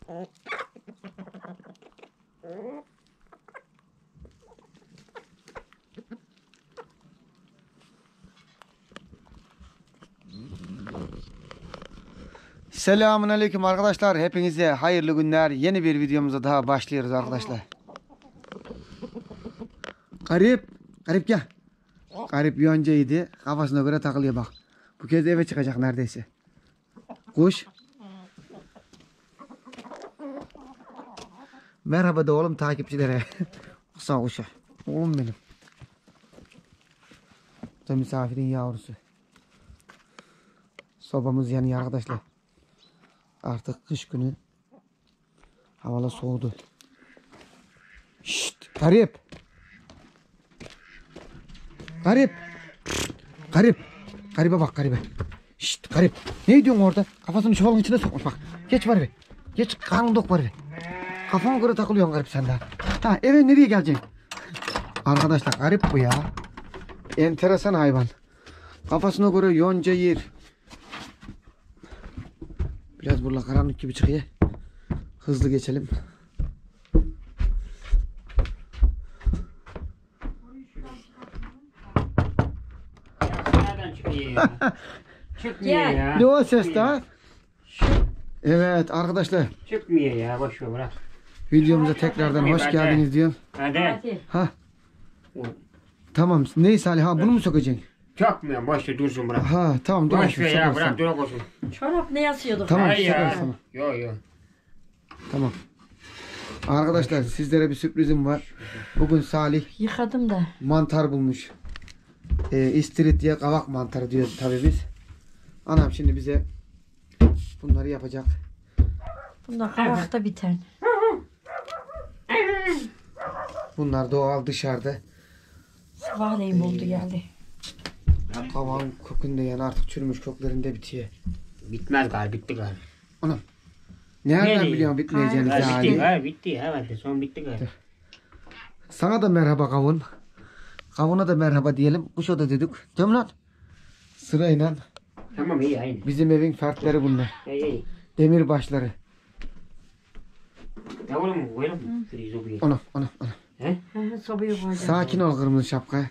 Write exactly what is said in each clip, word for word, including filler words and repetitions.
Selamun aleyküm arkadaşlar. Hepinize hayırlı günler. Yeni bir videomuza daha başlıyoruz arkadaşlar. Garip. Garip gel. Garip yoncaydı. Kafasına göre takılıyor bak. Bu kez eve çıkacak neredeyse. Kuş. Merhaba da oğlum takipçilere. Sağ kuşa. Oğlum benim. Bu da misafirin yavrusu. Sobamız yanıyor arkadaşlar. Artık kış günü. Havalar soğudu. Şşt, garip. Garip. Garip. Garibe bak garibe. Şşt, garip. Ne diyorsun orada? Kafasını çuvalın içine sokmuş bak. Geç var be. Geç karnın dok var be. Kafana göre takılıyorsun garip sen daha. Ha eve nereye geleceksin? Arkadaşlar garip bu ya. Enteresan hayvan. Kafasına göre yonca yer. Biraz burada karanlık gibi çıkıyor. Hızlı geçelim. Nereden çıkıyor ya? Çıkmıyor ya. Ne o ses daha? Evet arkadaşlar. Çıkmıyor ya. Boş ver bırak. Videomuza tekrardan hoş geldiniz diyorum. Hadi. Ha. Tamam. Ney Salih ha bunu mu sokacaksın? Çakmıyor. Boş ver dursun bırak. Ha tamam dur. Boş ver ya bırak dur olsun. Çorap ne yazıyorduk? Tamam Hayır ya. sana. Yok yok. Tamam. Arkadaşlar sizlere bir sürprizim var. Bugün Salih Yıkadım da. mantar bulmuş. Ee, istirit diye kavak mantarı diyoruz tabii biz. Anam şimdi bize bunları yapacak. Bunda kavakta biten. Bunlar doğal dışarıda. Sabahleyin buldu geldi. Kavağın kökünde yani artık çürümüş köklerinde bitiyor. Bitmez galiba bitti galiba. Anam. Nereden Ne biliyorsun bitmeyeceğini Ha, bitti Salih? galiba bitti. Evet son bitti galiba. Sana da merhaba kavun. Kavuna da merhaba diyelim. Kuşa da dedik. Değil mi lan? Sırayla. Tamam iyi aynı. Bizim evin fertleri bunlar. İyi iyi. Demirbaşları. Yavrum mu koyalım? Şurayı zobuya. Anam anam anam. He? Hı hı, sobaya koyacağız. Sakin ol kırmızı şapka.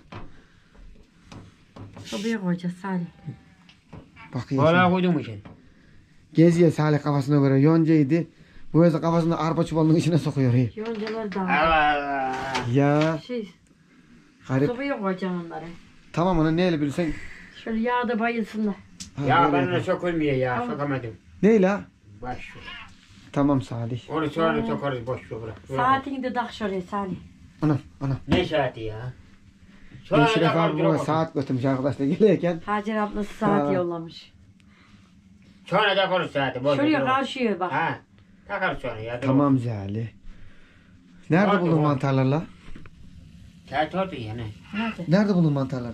Sobaya koyacağız Salih. Bakayım. Valla şimdi. koydun mu sen? Geziyor Salih kafasına göre. Yoncaydı. Bu yüzden kafasını arpa çuvalının içine sokuyor. Hey. Yoncalar da. Allah Allah. Ya. Şey, Garip. sobaya koyacağım onları. Tamam onu neyle bilirsen. Şöyle yağda bayılsınlar. Ha, Ya böyle ben yapalım. de sokulmuyor ya. Tamam. Sokamadım. Neyle? Boş ver. Tamam Salih. Onu sonra sokarız boş ver bırak. Saatini de tak şuraya Salih. Anam anam. Ne saati ya? Sonra Eşref takar, abi dur bana bakalım. saat götürmüş arkadaşlar gelirken. Hacer ablası saat Ha. yollamış. Sonra takarız saati. Boş ver, Şuraya dur. karşıya bak. Ha. Takarız sonra ya. dur Tamam Salih. Nerede Vardı, buldun vardı. mantarlarla? bakalım. Saat oldu ya ne? Nerede? Nerede buldun mantarları?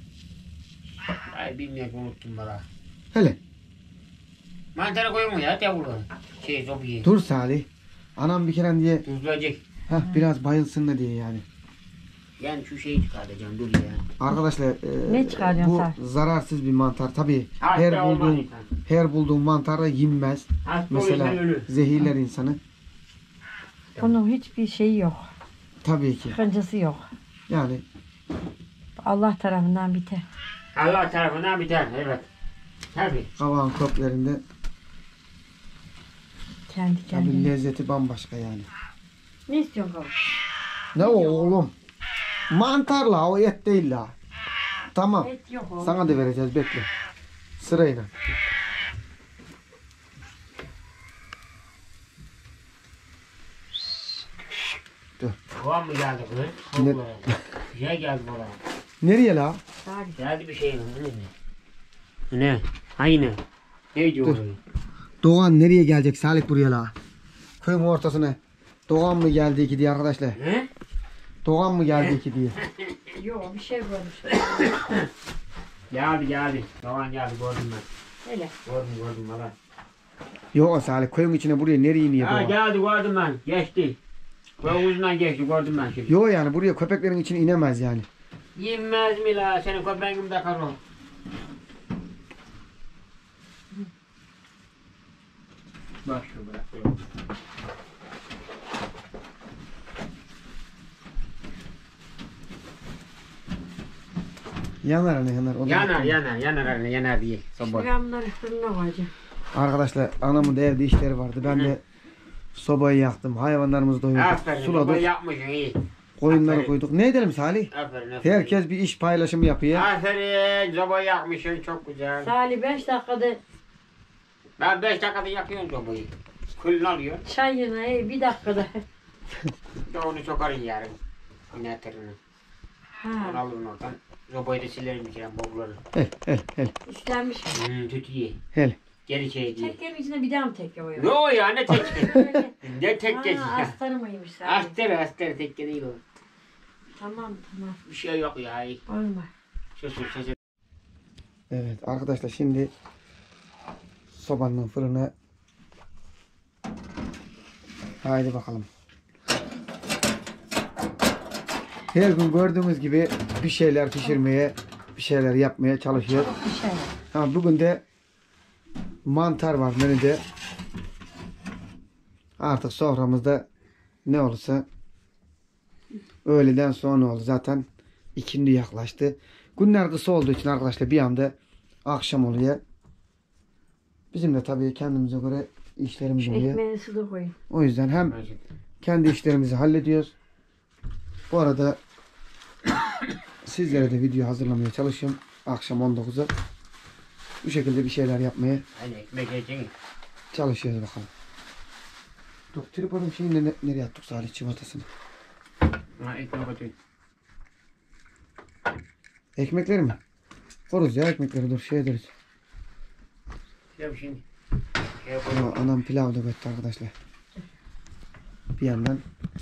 Ay bilmiyorum unuttum bana. Hele. Mantara koyma ya yavru. Şey zobiyi. Dur Salih. Anam bir kere diye Tuzlayacak. heh, biraz bayılsın da diye yani. Yani şu şeyi çıkartacağım dur ya. Arkadaşlar e, Ne çıkarıyorsun bu sen? zararsız bir mantar. Tabii Hasta her olmaz bulduğun insan. her bulduğun mantar da yenmez. Hasta Mesela olursan ölür. zehirler insanı. Bunun hiçbir şeyi yok. Tabii ki. Sıkıntısı yok. Yani Allah tarafından biter. Allah tarafından biter evet. Tabii. kavağın köklerinde Kendi tabii kendine. lezzeti bambaşka yani. Ne istiyorsun kavuk? Ne o oğlum? Mantarla o et değil la. Tamam. Et yok oğlum. Sana da vereceğiz bekle. Sırayla. Kovan mı geldi kız? Ne- Ne? Şey geldi bana. Nereye la? Salih. Geldi bir şey mi? Ne? Ne? Aynı. Ne diyor? Dur. Doğan nereye gelecek Salih buraya la? Köyün ortasına. Doğan mı geldi ki diye arkadaşlar. He? Doğan mı geldi ki diye. Yok bir şey görmüş. Geldi geldi. Doğan geldi gördüm ben. Öyle. Gördüm gördüm valla. Yok Salih köyün içine buraya nereye iniyor Ha Doğan? geldi gördüm ben. Geçti. Koyun ucundan geçti gördüm ben şimdi. Yok yani buraya köpeklerin içine inemez yani. Yenmez mi la? Senin köpeğin de kar o. Bak şu bırak. Yanar anne yanar. O da Yanar bitti. yanar yanar anne yanar değil. Şimdi Soba. ben bunları fırına koyacağım. Arkadaşlar anamın da evde işleri vardı. Ben de sobayı yaktım. Hayvanlarımızı doyurduk. Aferin. Soba Suladık. yapmışsın iyi. Koyunları Aferin. koyduk. Ne edelim Salih? Aferin aferin. Herkes bir iş paylaşımı yapıyor. Aferin. Soba yapmışsın çok güzel. Salih beş dakikada Ben beş dakikada yakıyorum sobayı. Külünü alıyor. çayını ey, bir dakikada. Bir de onu sokarım yarın. Neterini. Onu Ha, alırım oradan. Sobayı da silerim içine bobları. Hel hel hel istenmiş. Hmm, tütüye. hel. Geri şey diye. Tekkenin içine bir daha mı tekke koyuyor? Yo ya ne tekke. ne tekkesi Ha, ya. astarı mıymış Salih? Astır astır tekke değil o. Tamam tamam. Bir şey yok ya. Olma. Sus sus sus. Evet arkadaşlar şimdi sobanın fırına haydi bakalım. Her gün gördüğümüz gibi bir şeyler pişirmeye, bir şeyler yapmaya çalışıyor. Bir şey. Ha, bugün de mantar var menüde. Artık soframızda ne olursa öğleden sonra oldu. Zaten ikindi yaklaştı. Günler kısa olduğu için arkadaşlar bir anda akşam oluyor. Bizim de tabii kendimize göre işlerimiz oluyor. Ekmeğini suda koyun. O yüzden hem kendi işlerimizi hallediyoruz. Bu arada sizlere de video hazırlamaya çalışıyorum. Akşam on dokuza. Bu şekilde bir şeyler yapmaya Hadi ekmek yiyeceksin. çalışıyoruz bakalım. Dur tripodum şimdi ne, nereye attık Salih çivatasını? Ha ekmek atıyor. Ekmekleri mi? Koruz ya ekmekleri dur şey ederiz. Yap şimdi. Şey Ama yapalım. anam pilav da götürdü arkadaşlar. Bir yandan.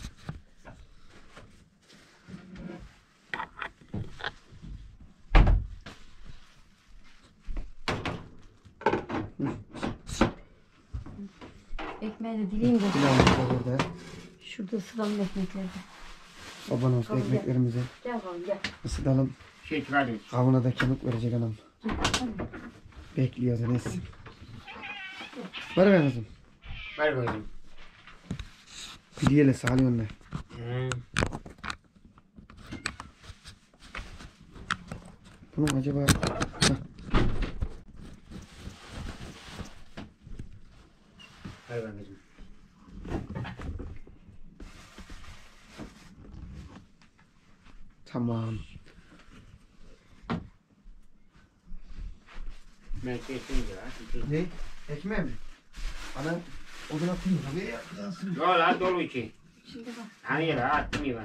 Ekmeği de dileyim de. Pilav da burada. Şurada ısıtalım ekmekleri de. Baban olsun Tamam, ekmeklerimizi Gel bakalım gel. ısıtalım. Şey çıkardım. Kavuna da kemik verecek anam. Hadi. Bekliyor da neyse. Ver ben kızım. Ver koydum. Pidiyele Salih onlar. Hmm. Bunun acaba... Heh, Ver ben kızım. tamam. Ben şey şimdi ya. Ne? Ekmeği mi? Ana odun atayım mı? Nereye yansın? Dolu lan dolu içi. Şimdi bak. Hayır attım ya ben.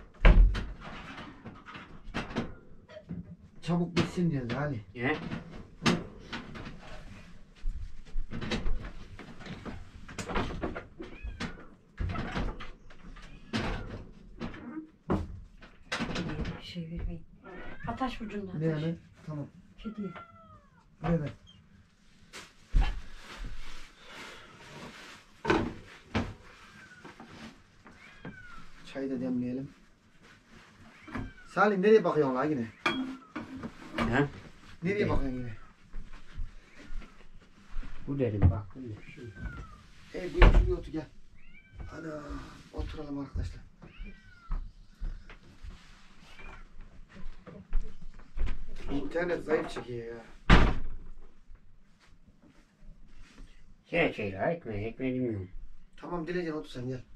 Çabuk bitsin diyoruz Ali. Ne? Bir şey vermeyin. Ataş ucundan. Ne ataş. yani? Tamam. Kediye. Ver ver. Çayı da demleyelim. Salim nereye bakıyorsun la yine? Ha? Nereye bakıyorsun yine? Bu dedim bak. Bu ne? Şu. Ey buyur şuraya otur gel. Ana oturalım arkadaşlar. İnternet zayıf çekiyor ya. Şey şey la ekmeği ekmeği bilmiyorum. Tamam Dilecan otur sen gel.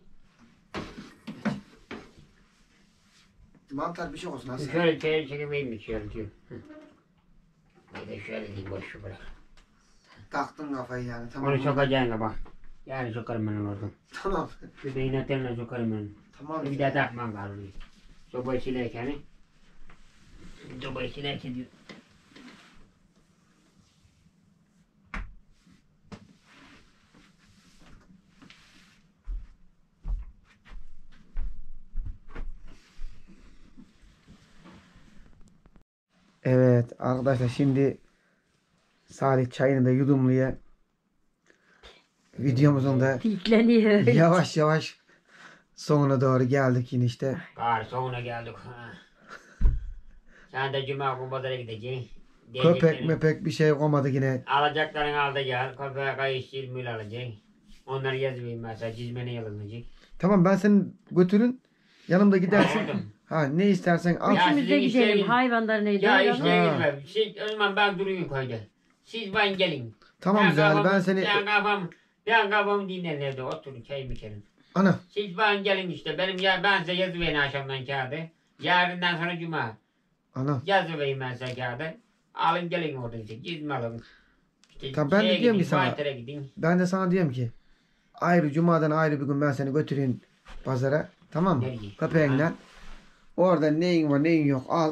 Mantar bir şey olsun Hasan. Şöyle şöyle çekemeyim mi şöyle diyor. Hı. Bir de şöyle diyeyim boş şu bırak. Taktın kafayı yani tamam. Onu sokacaksın bak. Yani sokarım ben onu oradan. Tamam. Bir de inetenle sokarım ben. Tamam. Bir daha takmam kalıyor. Sobayı silerken. Sobayı silerken diyor. Evet arkadaşlar şimdi Salih çayını da yudumluya videomuzun da Pikleniyor. yavaş yavaş sonuna doğru geldik yine işte. Gari sonuna geldik. Ha. Sen de cuma gün pazara gideceksin. Köpek Diyeceklerin- mepek bir şey olmadı yine. Alacakların al da gel. Köpeğe kayış ilmiyle alacaksın. Onları yazmayayım mesela. Cizmene yalınacak. Tamam ben senin götürün yanımda gidersin. Aldım. Ha ne istersen al. Ya Üçümüz de sizin işleri- gidelim. Hayvanlar neydi? Ya Hayvan- işte Ha. gitmem. Siz o zaman ben durayım köyde. Siz ben gelin. Tamam güzel kafamı- ben seni... Ben kafam, ben kafamı dinlerim evde oturun çayımı içerim. Ana Siz ben gelin işte. Benim ya ben size yazıverin akşamdan kağıdı. Yarından sonra cuma. ana. Yazıvereyim ben size kağıdı. Alın gelin orada işte. Gizmi alın. İşte Tamam, ben de şeye diyorum ki gidin, sana- Baytar'a gidin. Ben de sana diyorum ki ayrı cumadan ayrı bir gün ben seni götüreyim pazara. Tamam mı? Nereye? Köpeğinle. Orada neyin var neyin yok al.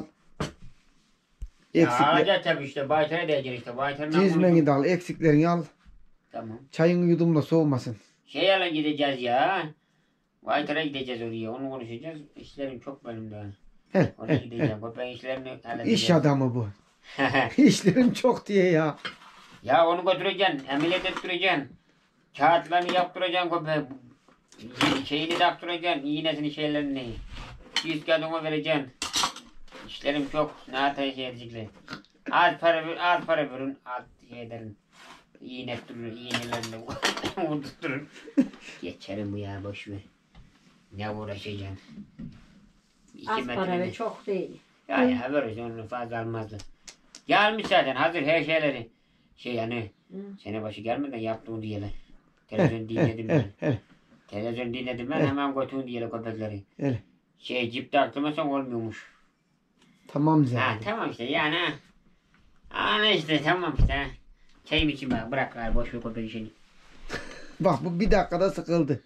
Ya Eksikler. alacak tabii işte. Baytar'a diyecek işte. Baytar'dan Cizmeni de al. Eksiklerini al. Tamam. Çayın yudumla soğumasın. Şey alın gideceğiz ya. Baytar'a gideceğiz oraya. Onu konuşacağız. İşlerim çok benim daha. He, Oraya he, gideceğim. Köpeğin işlerini halledeceğiz. İş adamı bu. İşlerim çok diye ya. Ya onu götüreceksin. Ameliyat ettireceksin. Kağıtlarını yaptıracaksın köpeğe. Şeyini taktıracaksın. İğnesini şeylerini. Yüz kağıdını vereceksin. İşlerim çok. Ne hataya şey edecekler. Az para ver, az para verin. Az şey ederim. İğne durur. İğnelerini vurdurturun. Geçerim bu ya boş ver. Ne uğraşacaksın? İki Az para metrede- ve çok değil. Ya ya veririz onu fazla almazlar. Gelmiş zaten hazır her şeyleri. Şey yani Hı. sene başı gelmeden yaptığın diyelim. Televizyon dinledim Hele ben. hele Televizyon dinledim ben Evet. hemen götürdüm diyelim köpekleri. hele. Şey cipte aklamasan olmuyormuş. Tamam Ha güzel. tamam işte yani ha. Ana işte tamam işte ha. Çayım için bak bırak ver boş ver köpek işini. Bak bu bir dakikada sıkıldı.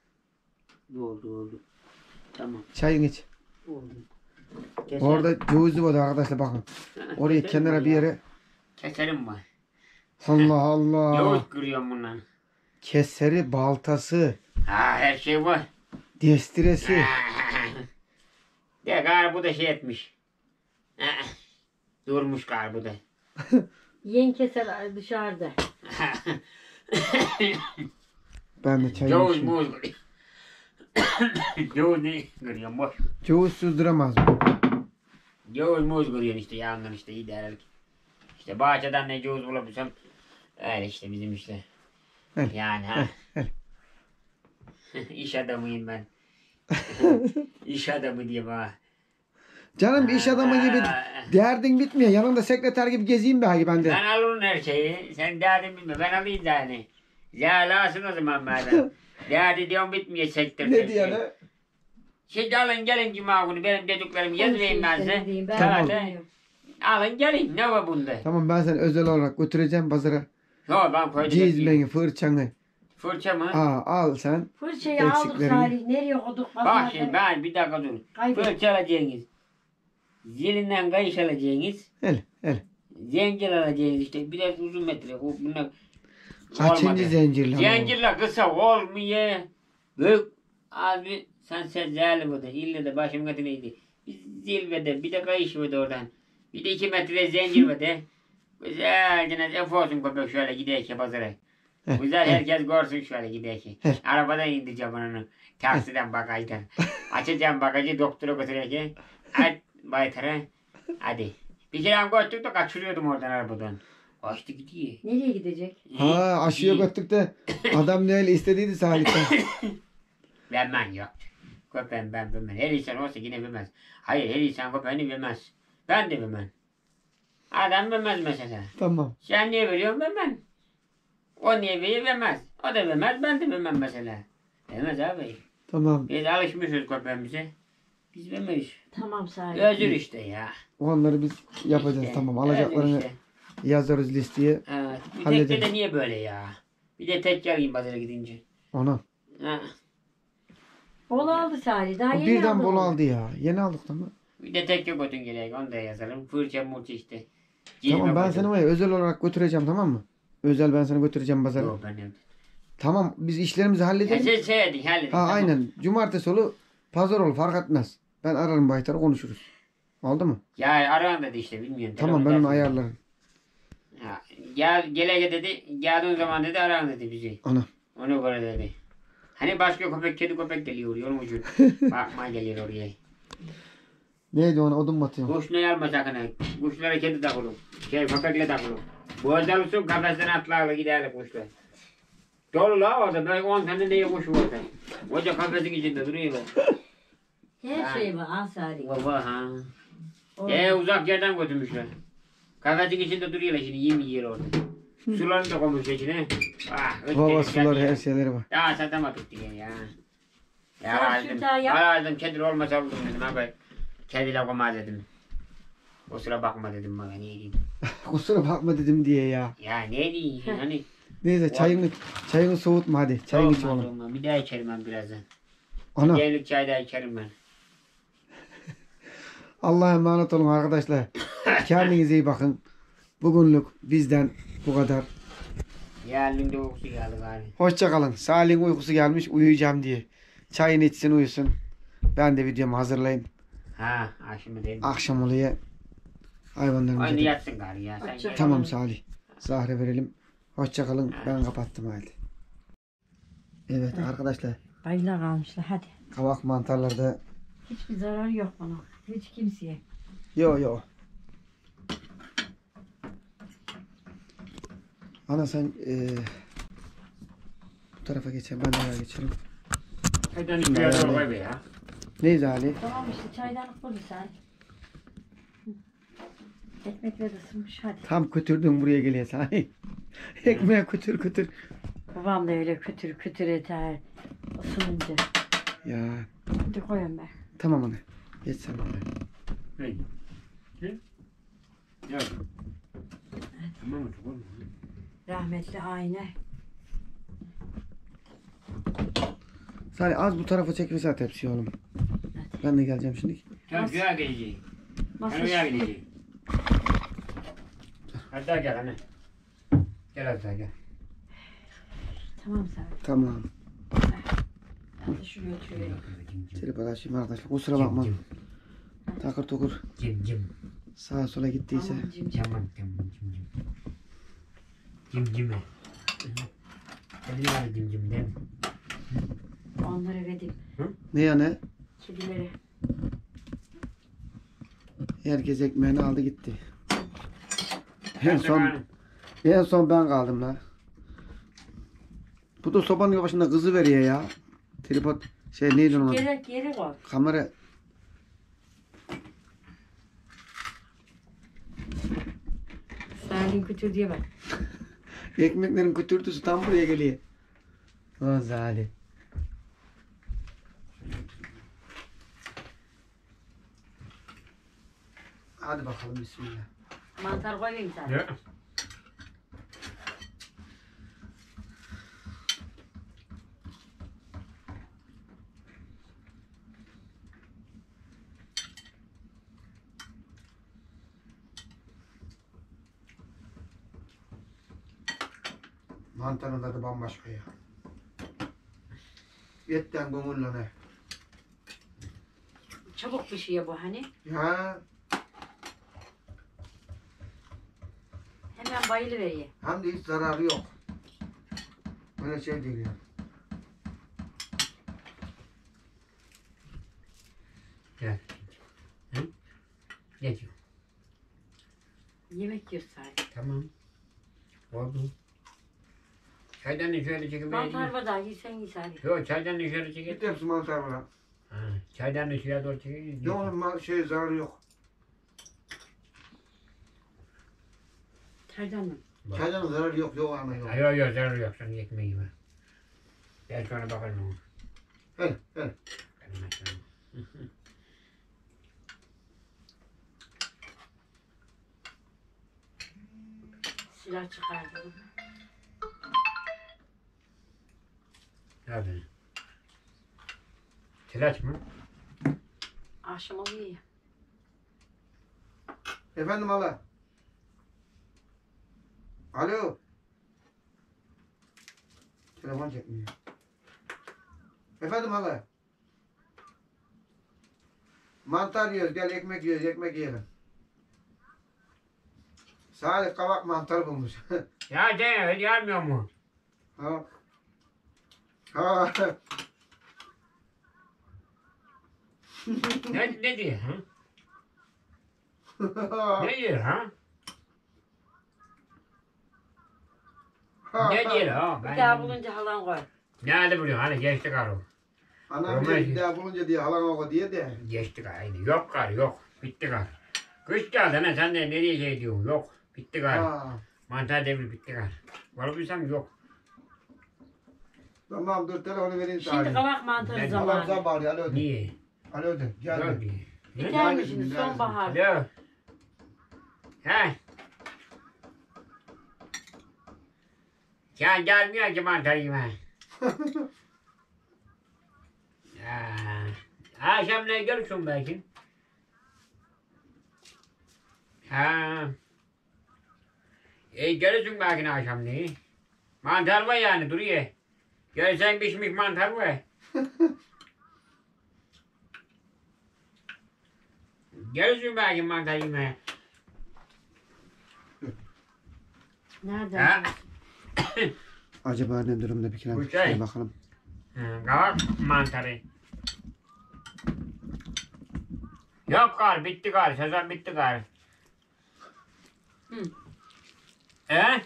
Oldu oldu. Tamam Çayın iç. oldu. Orada cevizli var arkadaşlar bakın. Oraya kenara bir yere. Keserim var. Allah Allah. Yoğurt kırıyorum bundan. Keseri, baltası, Ha her şey var. destiresi. De galiba bu da şey etmiş. Durmuş galiba bu da. Yen keseler dışarıda. Ben de çayımı Ceviz içeyim. muz kırıyor. Ceviz ne kırıyorum boş. Ceviz süzdüremez mi? Ceviz muz kırıyorsun işte yandan işte ideal. İşte bahçeden ne ceviz bulabilsem. Öyle işte bizim işte. Öyle, Yani ha. öyle. İş adamıyım ben. İş adamı diye bana. Canım bir iş adamı gibi derdin bitmiyor. Yanında sekreter gibi gezeyim be hadi ben de. Ben alırım her şeyi. Sen derdin bilme. Ben alayım yani. Yalasın o zaman madem. Derdi diyorum bitmiyor sektör. Ne diyor ne? Şimdi alın gelin cuma günü benim dediklerimi yazayım ben size. Dediğim, ben Tamam. bilmiyorum. Alın gelin ne var bunda? Tamam ben seni özel olarak götüreceğim pazara. Yok ben koydum. Cizmeni, fırçanı. Fırça mı? Aa, al sen. Fırçayı aldık Eksikleri. Salih. Nereye koyduk? Bak şimdi ben bir dakika dur. Kaybettim. Fırça alacaksınız. Zilinden kayış alacaksınız. Hele hele. Zincir alacaksınız işte. Biraz uzun metre. O bunlar Kaçıncı olmadı. zincirle? Zincirle kısa olmuyor. Büyük abi sen sen zerli burada. İlle de başım katı neydi? Bir zilvede bir de kayış vardı oradan. Bir de iki metre zincir vardı. Güzelce eforsun köpek şöyle gideyim pazara. Güzel herkes görsün şöyle gideyim. Arabadan indireceğim onu. Taksiden bagajdan. Açacağım bagajı doktora götüreceğim. Aç baytara. Hadi. Bir kere götürdük de kaçırıyordum oradan arabadan. Açtı gidiyor. Nereye gidecek? Ha aşıya götürdük de adam ne öyle istediydi Salih'ten. Vermem yok. Köpeğim ben vermem. Her insan olsa yine vermez. Hayır her insan köpeğini vermez. Ben de vermem. Adam vermez mesela. Tamam. Sen niye veriyorsun vermem. O niye veriyor vermez. O da vermez ben de vermem mesela. Vermez abi. Tamam. Biz alışmışız köpeğimize. Biz vermeyiz. Tamam Salih. Özür işte ya. Onları biz yapacağız İşte, tamam. özür Alacaklarını işte. yazarız listeye. Evet. Bir Halledelim. tekte de niye böyle ya? Bir de tek geleyim pazara gidince. Ona. Ha. Bol aldı Salih. Daha O yeni birden aldı bol onu. aldı ya. Yeni aldık tamam. Bir de tek yok ötün gerek. Onu da yazalım. Fırça murça işte. Tamam ben seni var ya özel olarak götüreceğim tamam mı? Özel ben seni götüreceğim pazara. Yok ben evde. Tamam biz işlerimizi Ya halledelim. sen söyledin halledin. Ha tamam. aynen. Cumartesi olu pazar ol fark etmez. Ben ararım Baytar'ı konuşuruz. Oldu mu? Ya aran dedi işte bilmiyorum. Tamam ben Telefon onu dersin. ayarlarım. Ya, gel gele dedi. Geldiğin zaman dedi aran dedi bizi. Ana. Onu göre dedi. Hani başka köpek kedi köpek geliyor yolun ucu. Bakma geliyor oraya. Neydi ona odun mu atıyorsun? Kuş ne alma sakın. ha. Kuşlara kedi takılır. Şey köpekle takılır. Bozdalırsın kafasına atlarla giderler kuşlar. Dolu la orada. Böyle on tane neye kuş var orada. Hoca kafesin içinde duruyorlar. Her şey var ha Salih. Baba ha. O- Ee uzak yerden götürmüşler. Kafesin içinde duruyorlar şimdi yem yiyor orada. Sularını da koymuş içine. Ah, öteki Baba geldi sular ya. her şeyleri var. Ya satamadık diye ya. Ya Sen aldım. şurada yap. Aldım kedi olmasa aldım dedim abi. Kediyle koymaz dedim. O sıra bakma dedim bana ne diyeyim. Kusura bakma dedim diye ya. Ya ne diyeyim hani. Neyse çayını çayını soğutma hadi. Çayını iç Olmaz, oğlum. olmaz. Bir daha içerim ben birazdan. Ana Devlik çay daha içerim ben. Allah'a emanet olun arkadaşlar. Kendinize iyi bakın. Bugünlük bizden bu kadar. Yarın da uykusu geldi gari. Hoşça kalın. Salih'in uykusu gelmiş uyuyacağım diye. Çayını içsin uyusun. Ben de videomu hazırlayayım. Ha akşamı dedim. Akşam oluyor. Hayvanlarımıza Aynı da- yatsın gari ya. Sen Akşam- gel. Tamam Salih. Zahre verelim. Hoşça kalın. Ben kapattım hadi. Evet arkadaşlar. Bayla kalmışlar hadi. Kavak mantarlarda Hiçbir zararı yok bana. Hiç kimseye. yo yo. Ana sen eee bu tarafa geçelim. Ben de oraya geçelim. Hadi hani biraz oraya be ya. Neyiz Ali? Tamam işte çaydanlık buldu sen. Hı. Ekmekler ısınmış hadi. Tam kötürdün buraya geliyor Salih. Ekmeğe kötür kötür. Babam da öyle kütür kütür eter. Isınınca. Ya Hadi koyun be. tamam ana. Geç sen oraya. Hey. Hı? Ya. Tamam mı? Tamam mı? Rahmetli aynı. Salih az bu tarafa çekilirse tepsiyi oğlum. Ben de geleceğim şimdi. Sen güya geleceksin. Masa Sen güya şu- geleceksin. Hadi daha gel anne. Gel hadi daha gel. Tamam sen. Tamam. Ben de şunu götürüyorum. Trip açayım arkadaşlar. Kusura bakma. Takır tokur Cim cim. sağa sola gittiyse. Tamam cimcim. Tamam tamam cim cim. Cim cime. Hadi var cim cim değil mi? Onları verdim. Ne ya ne? Kedilere. Herkes ekmeğini aldı gitti. En Ben de son varım. en son ben kaldım la. Bu da sobanın başında kızı veriyor ya. Tripod şey neydi onun adı? Geri, geri koy. Kamera Salih'in kütür diye bak. ekmeklerin kütürtüsü tam buraya geliyor. O Zali. Hadi bakalım bismillah. Mantar koyayım sen. Ya. Mantarın tadı bambaşka ya. Etten gönülle ne? Çabuk pişiyor bu hani. Ya Hemen bayılıveriyor. hem de hiç zararı yok. Böyle şey değil ya. Gel. Hı? Geç. Yemek yiyor Salih. Tamam. Oldu. Çaydan şöyle çekin. Mantar var daha yesen ye Salih. Yok çaydan şöyle Git çekin. hepsi mantar var. Ha, çaydan şuraya doğru çekin. Yok oğlum ma- şey zararı yok. Çaydan mı? Bak. Çaydan zararı yok. Yok ana yok. Ha, Yok yok zarar yok. Sen ekmeği ver. Ben sonra bakarım ona. Gel gel. Benim ekmeğim. Silah çıkardım. Nerede? Tilaç mı? Akşam oluyor ya. Efendim hala. Alo. Telefon çekmiyor. Efendim hala. Mantar yiyoruz. Gel ekmek yiyoruz. Ekmek yiyelim. Salih kavak mantar bulmuş. Ya de öyle gelmiyor mu? ha. Ha. Ne, ne diyor ha? Ne diyor ha? Ne diyor ha? Bir Ben... daha bulunca halan koy. Nerede buluyorsun? Hani geçti karı. Anam diye bir daha bulunca diye halan oku diye de. Geçti gayrı. Yok kar yok. Bitti kar. Kış geldi ana sen de nereye şey diyorsun? Yok. Bitti kar. Ha. Mantar devri bitti kar. Varabilsem yok. Tamam dur telefonu vereyim Şimdi sana. kabak mantarı Ben- Halam zamanı. sen bağırıyor. Alo de. Niye? Alo de. Yok Gel. diye. Ne? Biter mi şimdi sonbahar? Alo. He. Sen gelmiyor ki mantar yeme. Ya. Akşam ne görürsün belki? Ha. E görürsün belki akşam ne? Mantar var yani duruyor. Görsen pişmiş mantar var. Görürsün belki mantar yeme. Nerede? Ha. Acaba ne durumda bir kere Bu bir şey. şeye bakalım. Kavak mantarı. Yok kar bitti kar sezon bitti kar. Hı. E?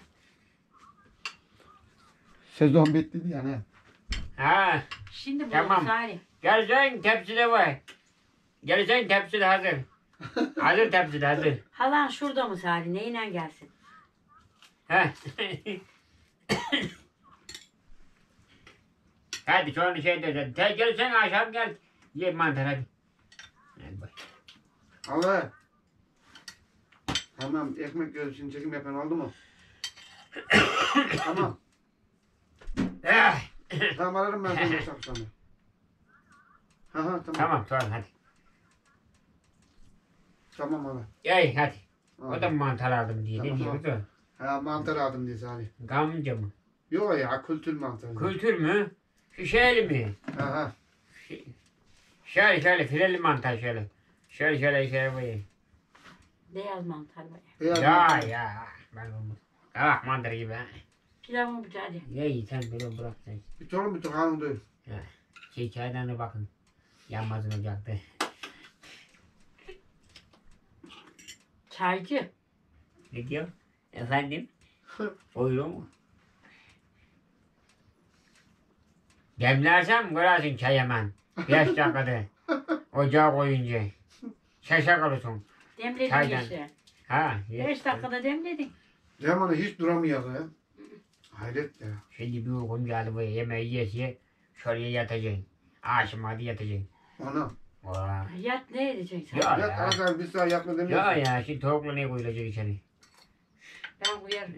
Sezon bitti diye ne? Ha. Şimdi bu Tamam. Salih. Gelsen tepside var. Gelsen tepside hazır. Hazır tepside hazır. Halan şurada mı Salih? Neyle gelsin? He. Hadi sonra şey diyeceğim. Te gelsen akşam gel. Ye mantar hadi. Hadi bak. Allah. Tamam ekmek gözü çekim yapan oldu mu? Tamam. Eh. Tamam ararım ben seni beş akşamda. Ha ha tamam. Tamam sonra hadi. Tamam hala. Ey hadi. O Hadi. da mantar aldım diye. Ne Tamam, diyordu? Ha mantar aldım diye Salih. Gamze mı? Yok ya kültür mantarı. Kültür mü? Şişeli mi? Ha ha. Şi- Şöyle şöyle fireli mantar şöyle. Şöyle şöyle şöyle böyle. Beyaz mantar var. Beyaz Ya mantar. ya. Ben olmaz. Kavak mantarı gibi ha. Pilavımı bir hadi. Ye sen böyle bırak sen. Bir torun bir torun değil. Şey çaydan da bakın. Yanmazın ocakta. Çaycı. Ne diyor? Efendim? Buyurun mu? Demlersem görersin çay hemen. Beş dakikada. Ocağa koyunca. Şaşa kalırsın. Demledim Çaydan. işte. Ha. ye. Beş dakikada demledik. Cemanı hiç duramıyor ya. Hayret ya. Şimdi bir uykum geldi buraya. Yemeği yiyesiye. Şöyle yatacaksın. Ağaçım hadi yatacaksın. Ana. Vaa. Yat ne edeceksin? Ya. Yat arasam bir saat yatma Ya demiyorsun. ya şimdi tavukla ne koyulacak içeri? Ben uyarım.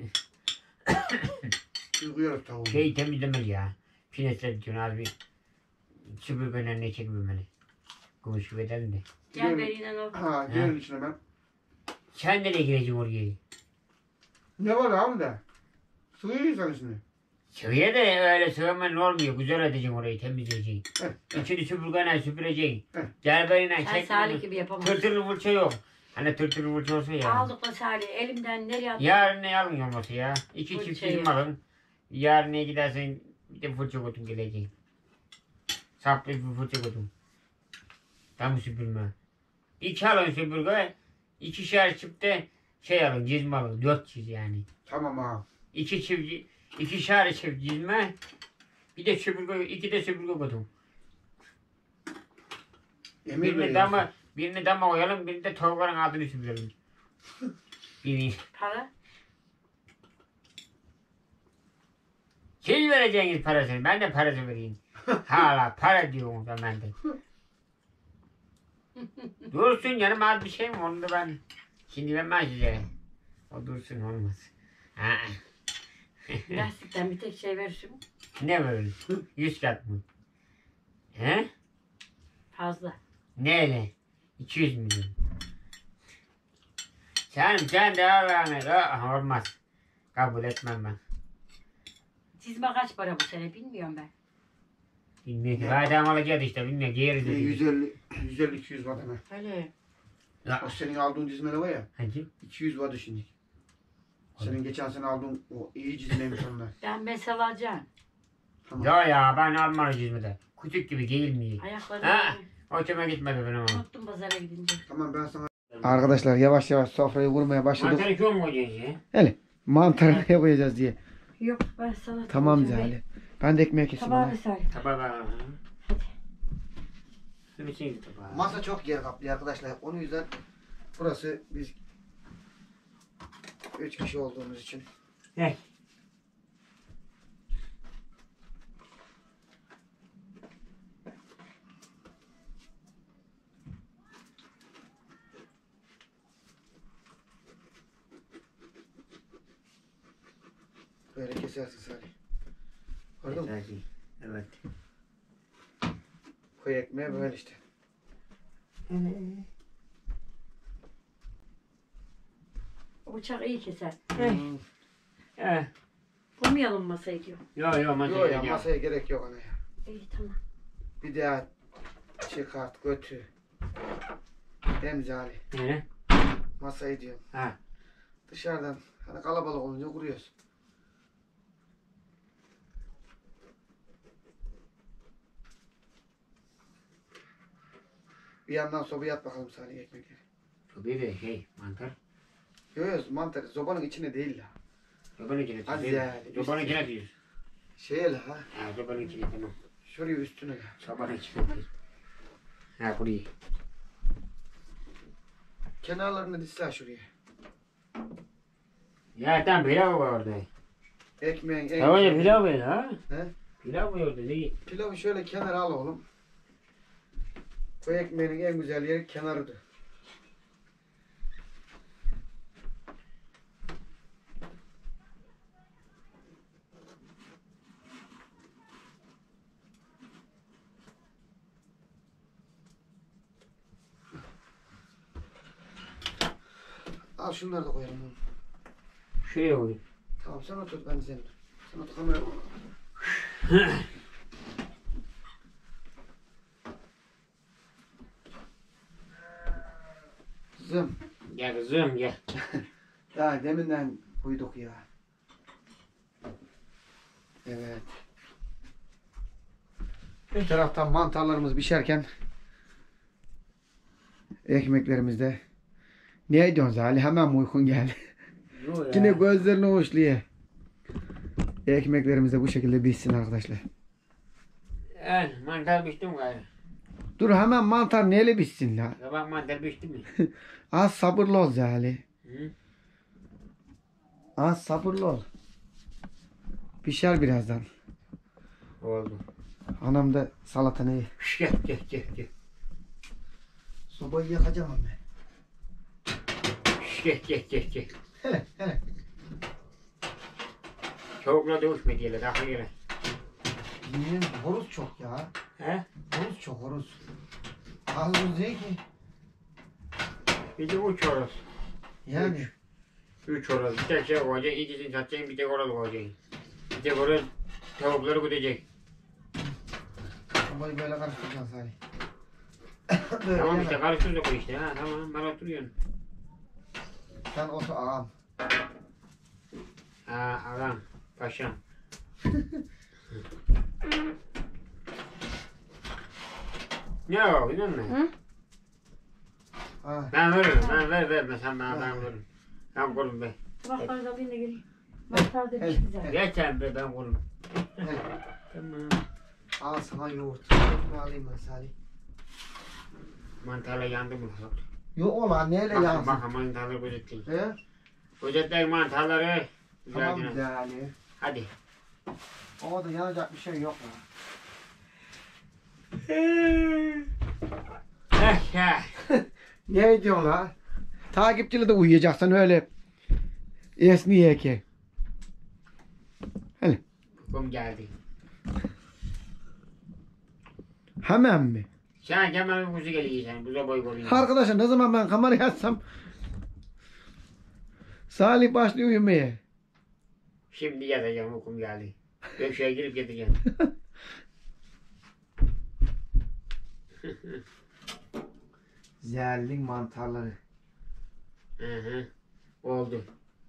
Biz uyarız tavuğu. Şey temizlemez ya. Pinesler diyorsun az bir. Süpürgenin ne çekmiyor beni. Kumuş gibi edelim de. Gel beriyle o. Ha girelim içine ben. Sen nereye gireceksin oraya? Ne var abi de? Sığıyor insan içine. Sığıya da öyle sığınman olmuyor. Güzel edeceksin orayı temizleyeceksin. Heh. İçini süpürgeyle süpüreceksin. Heh. Gerberine Sen Salih çekme. gibi yapamazsın. Tırtırlı fırça yok. Hani tırtırlı fırça olsa ya. Aldık da Salih elimden nereye attın? Yarın ne alın olması ya. İki Fırça çift yok. dilim alın. Yarın ne gidersen bir de fırça götün geleceksin. Saplı bir fırça götün. Tam süpürme. İki alın süpürge. İkişer çifte şey alın cizme alın. Dört çiz yani. Tamam ha. İki çift, ikişer çift cizme. Bir de süpürge, iki de süpürge götün. Emir Birini veriyorsun. dama, birini dama koyalım, birini de tavukların altını süpürelim. Birini. Para. Siz vereceğiniz parasını, ben de parası vereyim. Hala para diyorum da ben de. Dursun yanıma az bir şey mi onu da ben şimdi vermem size. O dursun olmaz. Ha. Lastikten bir tek şey verirsin. Ne böyle? Yüz kat mı? He? Fazla. Neyle? iki yüz milyon. Sen, sen de Allah'ını olmaz. Kabul etmem ben. Çizme kaç para bu sene bilmiyorum ben. Bilmiyorum ki. Adam alacaktı işte bilmiyorum. Geri E, dedi. yüz elli, yüz elli iki yüz var deme. Öyle. Ya. O senin aldığın dizmeler var ya. Hacı. iki yüz vardı şimdi. Senin geçen sene aldığın o iyi çizmeymiş onlar. Ben mesela alacağım. Tamam. Ya ya ben almalı cizmede. Küçük gibi giyilmiyor. Ayakları Ha. Hoşuma gitmedi benim ama. unuttum pazara gidince. Tamam ben sana... Arkadaşlar yavaş yavaş sofrayı kurmaya başladık. Mantarı çok mu koyacaksın ya? Hele mantarı ne koyacağız diye. Yok ben salata Tamam alacağım. Zali. Ben de ekmeği keseyim. Tabağı ona. bir Salih. Tabağa. Şunu için tabağı. Masa çok yer kaplıyor arkadaşlar. Onun yüzden burası biz üç kişi olduğumuz için. Hey. Böyle kesersin Salih. Gördün mü? Güzel. Evet. Koy ekmeği böyle işte. O bıçak iyi keser. Hmm. Eh. Koymayalım masaya diyor. Yo yo masaya Yok ya gerek yok. masaya gerek yok ana ya. İyi tamam. Bir daha çıkart götür. Dem Salih. Ne? Masayı diyorum. Ha. Dışarıdan hani kalabalık olunca kuruyoruz. Bir yandan sobaya at bakalım Salih ekmekleri. Bir de şey mantar. Yok yok mantar sobanın içine değil la. Sobanın içine Az tutuyor. yani, Sobanın üstü. içine tutuyor. Şey la ha. Ha sobanın içine tamam. Şuraya üstüne la. Sobanın içine tutuyor. Ha burayı. Kenarlarını dizsene şuraya. Ya tam pilav var orada. Ekmeğin en Tamam ya pilav var ha. He? Pilav var orada değil. Pilavı şöyle kenara al oğlum. Bu ekmeğin en güzel yeri kenarıdır. Al şunları da koyalım oğlum. Şuraya koy. Tamam sen otur ben sen dur. Sen otur kamera. Kızım. Gel kızım gel. Daha deminden koyduk ya. Evet. Bir taraftan mantarlarımız pişerken ekmeklerimiz de ne diyorsun Zali? Hemen mi uykun geldi? Yo ya. Yine gözlerini hoşluyor. Ekmeklerimiz de bu şekilde pişsin arkadaşlar. Evet mantar pişti mi gayrı? Dur hemen mantar neyle pişsin la? Sabah mantar pişti mi? Az sabırlı ol Zali. Hı? Az sabırlı ol. Pişer birazdan. Oldu. Anam da salatanı ye. Şş, Gel gel gel gel. Sobayı yakacağım ama. Şş, Gel gel gel gel. Hele hele. Çavukla dövüşme diyelim. Aklı gele. Yemin horuz çok ya. He? Horuz çok horuz. Az horuz değil ki. Bir de üç horoz. Yani. Üç. Üç horoz. Bir tek şey koyacaksın. İkisini satacaksın. Bir tek horoz koyacaksın. Bir tek horoz tavukları güdecek. Sobayı böyle karıştıracaksın Salih. Tamam yeme. işte karıştır da koy işte. Ha tamam ben oturuyorum. Sen otur ağam. Ha ağam. Paşam. Ne o biliyor musun? Hı? Ha. Ben veririm. Ben ver verme sen bana ben veririm. Ben kurum be. Mantar da alayım da geleyim. Mantar da Evet. piş güzel. Geç sen be ben kurum. Hele. Tamam. Al sana yoğurt. Yoğurtunu alayım ben Salih. Mantarla yandı mı? Yok ulan neyle Bak yansın? bak mantarları gözetleyin. He? Gözetleyin mantarları. Tamam Güzelce. güzel. Hadi. O da yanacak bir şey yok mu? Eh ya. Ne diyorsun la? Takipçili de uyuyacaksan öyle esniye ki. Hele. Kum geldi. Hemen mi? Sen hemen kuzu geliyor sen. Buza boy koyuyor. Arkadaşlar ne zaman ben kamerayı açsam Salih başlıyor uyumaya. Şimdi yatacağım uykum geldi. Döşeye girip yatacağım. Zerlin mantarları. Hı hı. Oldu.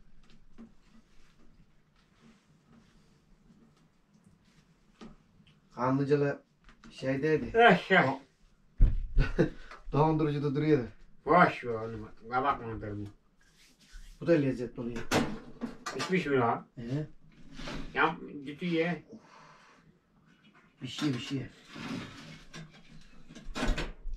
Kanlıcalı şeydeydi. Eh ya. Dondurucuda duruyordu. Boş ver onu. Kabak mantarı bu. Bu da lezzetli oluyor. Pişmiş mi lan? He? Yap, dütü ye. Bir şey bir şey.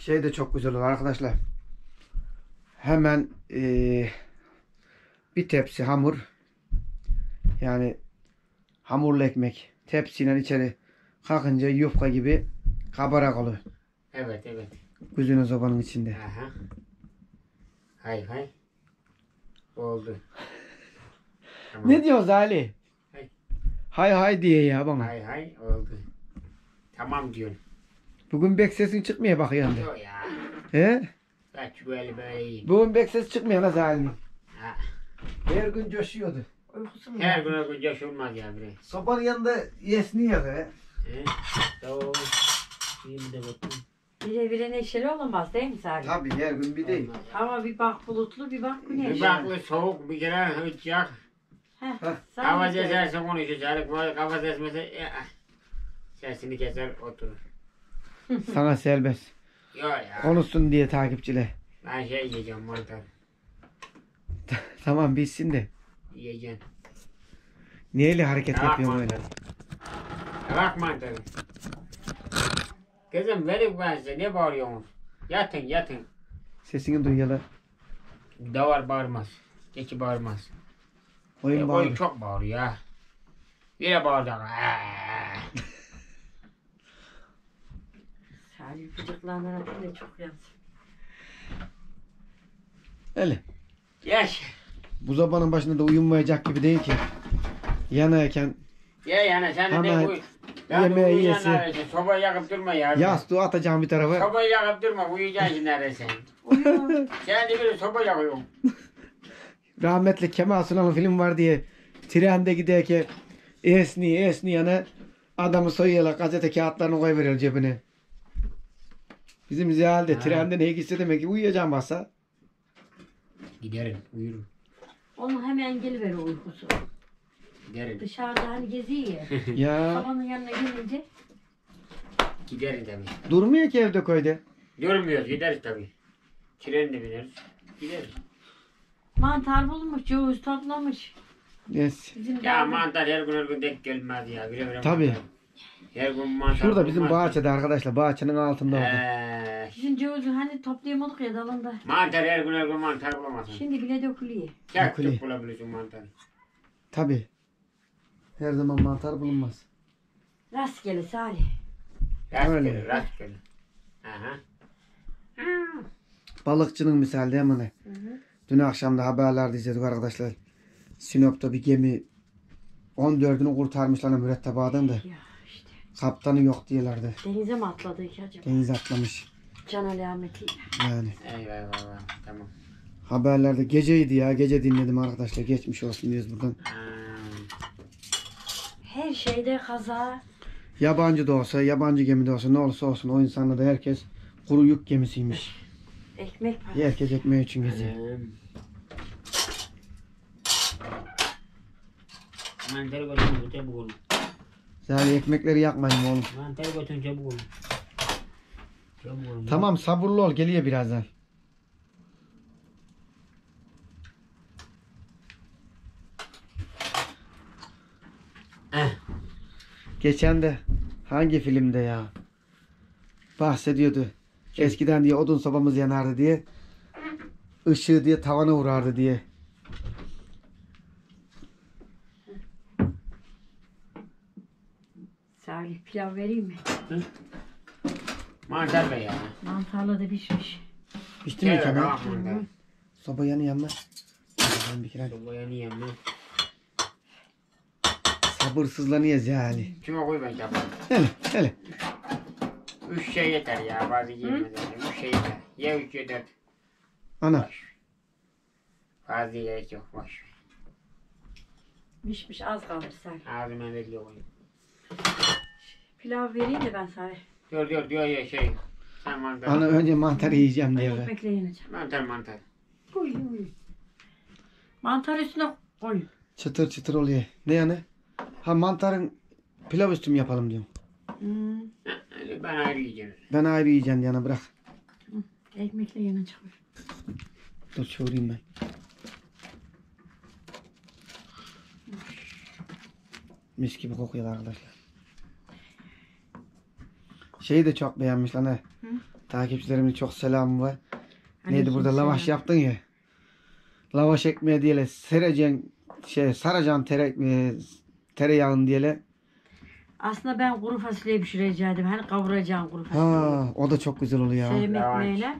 Şey de çok güzel olur arkadaşlar. Hemen eee, bir tepsi hamur. Yani hamurlu ekmek. Tepsiyle içeri kalkınca yufka gibi kabarak oluyor. Evet evet. Güzün sobanın içinde. Aha. Hay hay. Oldu. Tamam. Ne diyorsun Ali? Hay. Hay hay diye ya bana. Hay hay oldu. Tamam diyorsun. Bugün bek sesin çıkmıyor bakıyorsun. Yok ya. He? Kaç böyle böyle iyi. Bugün bek ses çıkmıyor lan Ali'nin. Ha. Her gün coşuyordu. Uykusu mu? Her gün her gün yaş olmaz ya bre. Sobanın yanında yesniyor be. He? Tamam. İyi de bakayım. Bire bire neşeli olamaz değil mi Salih? Tabii her gün bir değil. Olmaz. Ama bir bak bulutlu bir bak güneş. Bir baklı soğuk bir kere hıçacak. Heh, Heh. sen Hava de söyle. eserse konuşacak. Kafa sesmese ya, sesini keser oturur. Sana serbest. Yok ya. Konuşsun diye takipçiler. Ben şey yiyeceğim mantar. Tamam bilsin de. Yiyeceğim. Neyle hareket Bak yapıyorsun öyle? mantarı. Bak mantarı. Kızım verip ben size ne bağırıyorsunuz? Yatın yatın. Sesini duyuyorlar. Davar bağırmaz. Keçi bağırmaz. Oyun E, bağırıyor. oyun çok bağırıyor ha. Yine bağıracak. Salih gıcıklarından atınca çok yansın. Öyle. Yaş. Bu zabanın başında da uyumayacak gibi değil ki. Yanayken Ya yani sen de Hemen uy. Ya yemeği uyuyacaksın yesin. neredeyse. Sobayı yakıp durma ya. yastığı atacağım bir tarafa. Sobayı yakıp durma. Uyuyacaksın neredeyse. Uyuyor. Sen de bir soba yakıyorsun. Rahmetli Kemal Sunal'ın film var diye trende giderken esni esni yana adamı soyuyorlar, gazete kağıtlarını koyuveriyor cebine. Bizim Ziyal de Ha. trende ne gitse demek ki uyuyacağım basa. Giderim. Uyurum. Onun hemen geliverir uykusu. Giderim. Dışarıda hani geziyor ya. Ya Babanın yanına gelince Giderim tabii. durmuyor ki evde koyda. Durmuyoruz. Gideriz tabii. Trenle bineriz. Gideriz. mantar bulmuş, ceviz toplamış. Yes. Bizim Ya dağda- mantar her gün her gün denk gelmez ya. Bile bile Tabii. mantar. Her gün mantar. Şurada bizim bulmaz. bahçede arkadaşlar. Bahçenin altında orada. Eee, Bizim cevizi hani toplayamadık ya dalında. mantar her gün her gün mantar bulamazsın. Şimdi bile dökülüyor. Tek Dokuli. tük bulabilirsin mantarı. Tabii. Her zaman mantar bulunmaz. Rastgele Salih. Rastgele, Öyle. rastgele. Aha. Balıkçının misali değil mi? ne? Hı hı. Dün akşam da haberlerde izledik arkadaşlar. Sinop'ta bir gemi on dördünü kurtarmışlar mürettebadan da. Ya işte. Kaptanı yok diyorlardı. Denize mi atladı ki acaba? Deniz atlamış. Can alametiyle. Yani. Eyvah eyvah. Tamam. Haberlerde geceydi ya. Gece dinledim arkadaşlar. Geçmiş olsun diyoruz buradan. Hmm. Her şeyde kaza. Yabancı da olsa, yabancı gemi de olsa ne olursa olsun o insanla da herkes kuru yük gemisiymiş. Ekmek parası. Herkes ekmeği için geziyor. Hmm. Mantarı götürün çabuk olun. Yani ekmekleri yakmayın oğlum. Mantarı götürün çabuk olun. Çabuk olun. Tamam sabırlı ol geliyor birazdan. Eh. Geçen de hangi filmde ya bahsediyordu. Eskiden diye odun sobamız yanardı diye. Işığı diye tavana vurardı diye. Salih pilav vereyim mi? Mantar be ya. Mantarla da pişmiş. Pişti mi Gel Kemal? bak mantar. Soba yanıyor ama. Ben bir kere Sobaya niye mi? sabırsızlanıyoruz yani. Kime koy ben yapayım. Hele hele. Üç şey yeter ya. Bazı yiyemez. Üç şey yeter. Ya üç ya dört. Ana. Boş. Fazla gerek yok. Boş. Pişmiş az kalır Salih. Ağzıma bekliyor koyayım. Pilav vereyim de ben Salih. Dur dur diyor ya şey. Sen mantar. Ana önce mantar yiyeceğim Ben diyor. ekmekle yeneceğim. Mantar mantar. Uy, uy. Mantar üstüne koy. Çıtır çıtır oluyor. Ne yani? Ha mantarın pilav üstü mü yapalım diyorum. Hmm. Ben ayrı yiyeceğim. Ben ayrı yiyeceğim yana bırak. Ekmekle yeneceğim. Dur çoğurayım ben. Mis gibi kokuyor arkadaşlar. Şeyi de çok beğenmiş lan he. Hı? Takipçilerimin çok selamı var. Neydi Aleyküm burada selam. lavaş yaptın ya. Lavaş ekmeği diyelim sereceksin şey saracaksın tere, e, tereyağını diyelim. Aslında ben kuru fasulye pişirecektim. Hani kavuracağım kuru fasulyeyi. Ha, o da çok güzel oluyor. ya. Sevim Lavaş. ekmeğiyle.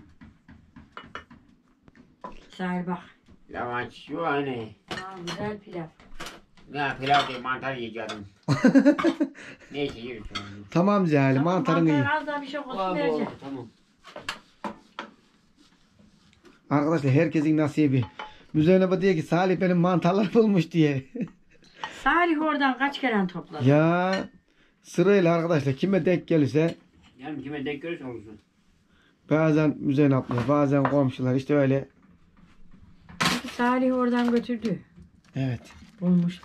Sahil bak. Lavaş şu hani. Aa, güzel pilav. Ne pilav değil mantar yiyeceğim. Neyse yürü. Tamam Cahil mantarın iyi. Mantar az daha bir şey olsun vereceğim. Tamam. Arkadaşlar herkesin nasibi. Müzeynep'e diyor ki Salih benim mantarlar bulmuş diye. Salih oradan kaç kere topladı? Ya sırayla arkadaşlar kime denk gelirse Yani kime denk görürse olsun. bazen Müzeynep ablaya bazen komşular işte öyle. Salih oradan götürdü. Evet. Bulmuş da.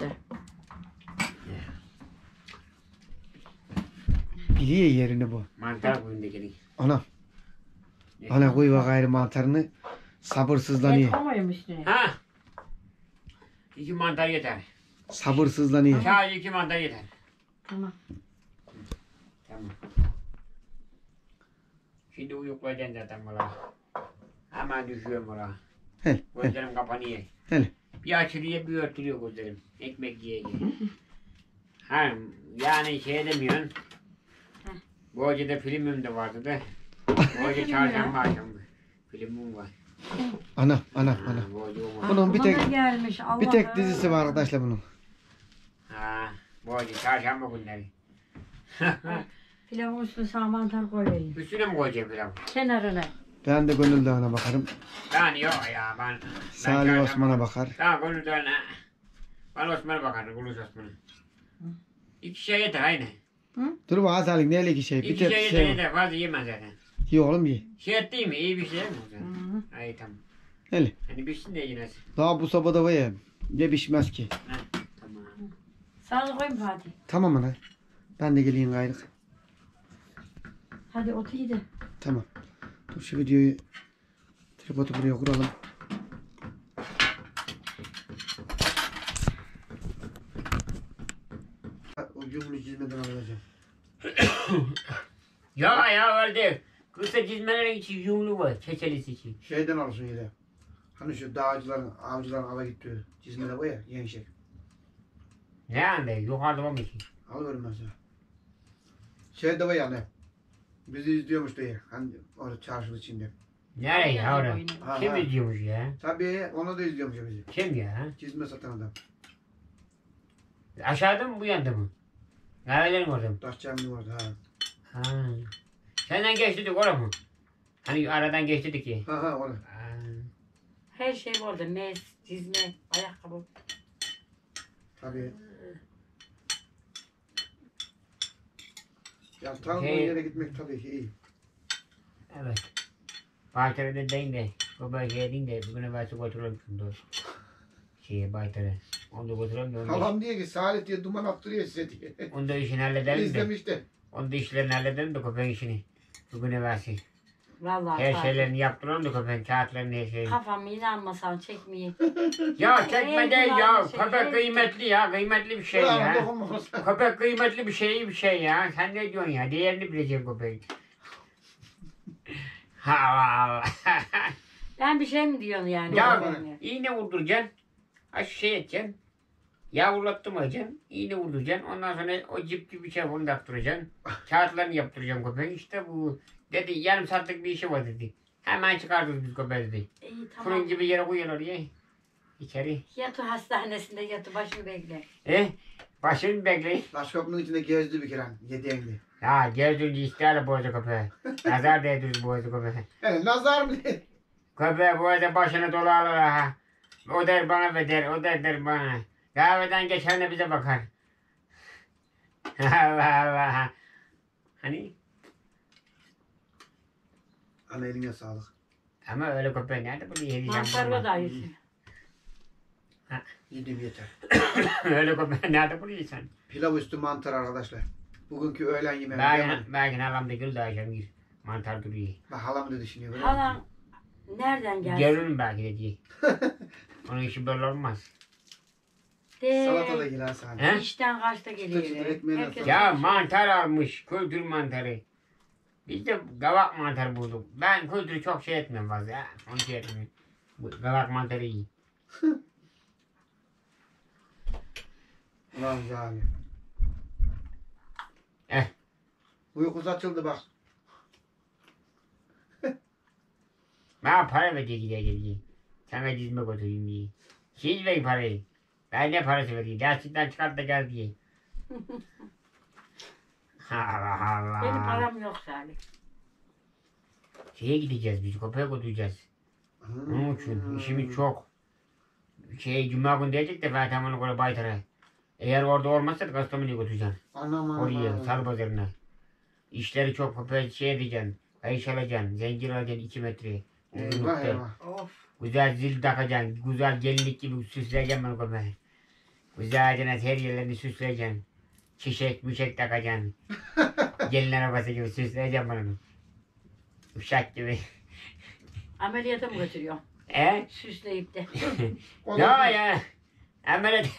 Biliyor yerini bu. Mantar koyunda gelin. Anam. Ana koy ve gayrı mantarını sabırsızlanıyor. Et koymayayım üstüne. Ha? İki mantar yeter. Sabırsızlanıyor. Sadece iki mantar yeter. Tamam. Tamam. Şimdi uyuklayacaksın zaten bana. Hemen düşüyorum bana. Hele, hele, Gözlerim kapanıyor. hele. Bir açılıyor bir örtülüyor gözlerim. Ekmek yiye yiye. Ha, yani şey demiyorsun. Bu gece filmim de vardı da. Bu gece çarşamba akşamı. Filmim var. Anam, anam, anam. Ha, bu gece o var. Bunun bir Buna tek- da gelmiş. Bir tek Allah'ım. dizisi var arkadaşlar bunun. Ha, bu gece çarşamba günleri. Pilavın üstüne sağ mantar koyayım. Üstüne mi koyacağım pilav? Kenarına. Ben de Gönül Dağı'na bakarım. Ben yok ya ben. ben Salih çarşamba- Osman'a bakar. Tamam Gönül Dağı'na. Ben Osman'a bakarım. Gönül Osman'a. İki şey yeter aynı. Dur bak Salih neyle ki şey. Bir İki tek şey yeter şey var. yeter. Fazla yemez zaten. İyi oğlum iyi. Şey et değil mi? İyi bir şey mi? Hı Olsun. hı. Ay tamam. Hele. Hani pişsin de yine. Daha bu sabada var ya. Ne pişmez ki. Ha, tamam. Sana da koyayım Fatih. Tamam ana. Ben de geleyim gayrı. Hadi otu yedi. Tamam. Dur şu videoyu tripodu buraya kuralım. O yumru çizmeden alacağım. Ya ya öyle. Kısa çizmelerin içi yumru var. Çeçelisi için. Şeyden alsın yine. Hani şu dağcıların, avcıların ava gittiği çizmeler var ya, yeni şey. Ne anda? Yukarıda var mı ki? Alıverim ben sana. Şey de var yani. Bizi izliyormuş diye. Hani orada çarşının içinde. Nereye ya orada? Ha, Kim ha. izliyormuş ya? Tabii onu da izliyormuş bizi. Kim ya? Çizme satan adam. Aşağıda mı bu yanda mı? Nerelerin orada mı? Taş caminin orada ha. Ha. Senden geçtik orada mı? Hani aradan geçtik ya. Ha ha onu. Ha. Her şey var orada. Mez, çizme, ayakkabı. Tabii. Ya tam Şey- o yere gitmek tabii ki iyi. Evet. Baytar'da deyin de. Baba şey deyin de. Bugüne varsa götürelim şunu. Şeye Baytar'a. Onu da götürelim de. Onu da, Halam diyor ki Salih diye duman attırıyor size diye. onu da işini halledelim de. İzlemiş de. Onu da işlerini halledelim de köpeğin işini. Bugüne varsa. Vallahi Her Fatih. şeylerini yaptıralım da köpeğin kağıtlarını her şeyini. Kafamı inanmasan çekmeyi. Ya çekme de ya. kulağına şey- Köpek kıymetli ya. Kıymetli bir şey Ulan ya. dokunma sen. Köpek kıymetli bir şey bir şey ya. Sen ne diyorsun ya? Değerini bilecek köpek. Allah Allah. Ben bir şey mi diyorsun yani? Ya Ben- iğne vurduracaksın. Ha şey edeceksin. Yavrulattırmayacaksın. İğne vurduracaksın. Ondan sonra o cip gibi bir şey bunu taktıracaksın. Kağıtlarını yaptıracaksın köpeğin. İşte bu dedi yarım saatlik bir işi var dedi. Hemen çıkardık biz köpeği dedi. İyi Fırın tamam. gibi yere koyuyor oraya. İçeri. Yatı hastanesinde yatı başını bekle. E başını bekleyin. Taş kapının içinde gezdi bir kere. Yediğinde. Ya geldiğince isterle boğazı köpeğe. Nazar değdirdi boğazı köpeğe. Yani nazar mı? Köpeğe boğazı başını dolarlar ha. O der bana ve der, o der der bana. Kahveden geçen de bize bakar. Allah Allah. Hani Ana eline sağlık. ama öyle köpeği nerede bunu yiyeceğim? Mantarla da yesin. Yedim yeter. Öyle köpeği nerede bunu yiyeceksin? Pilav üstü mantar arkadaşlar. Bugünkü öğlen yemeği. Belki, belki halam da gül da akşam gir. Mantar duruyor. Bak halam da düşünüyor. biliyor musun? Halan nereden geldi? Gelirim belki de diye. Onun işi böyle olmaz. Salata da De, gel ha Salih. He? işten kaçta geliyor? Çıtır çıtır ekmeğine Herkes- sor. Ya mantar almış. Kültür mantarı. Biz de kavak mantarı bulduk. Ben kültürü çok şey etmiyorum fazla ya. Onu şey etmiyorum. Bu kavak mantarı iyi. Ulan yani. Eh. Uykusu açıldı bak. Bana para veriyor gidiyor geliyor. Sana dizme götüreyim diye. Siz verin parayı. Ben ne parası vereyim? Lastikten çıkart da gel diye. Allah Allah. Benim param yok Salih. Şeye gideceğiz biz, köpeğe götüreceğiz. Onun için işimiz çok. Şey, cuma günü diyecek de ben tamam onu baytara. Eğer orada olmazsa da Kastamonu'ya götüreceğim. Anam anam. Oraya, anam. Sarpazarı'na. İşleri çok köpeğe şey edeceksin. Kayış alacaksın, zincir alacaksın iki metre. Eyvah Uzunlukta. eyvah. Of. Güzel zil takacaksın, güzel gelinlik gibi süsleyeceksin bunu köpeğe. Güzelce her yerlerini süsleyeceksin. Çiçek, müşek takacaksın. Gelin arabası gibi süsleyeceksin bunu. Uşak gibi. Ameliyata mı götürüyor? E? Süsleyip de. Ya ya. Ameliyat.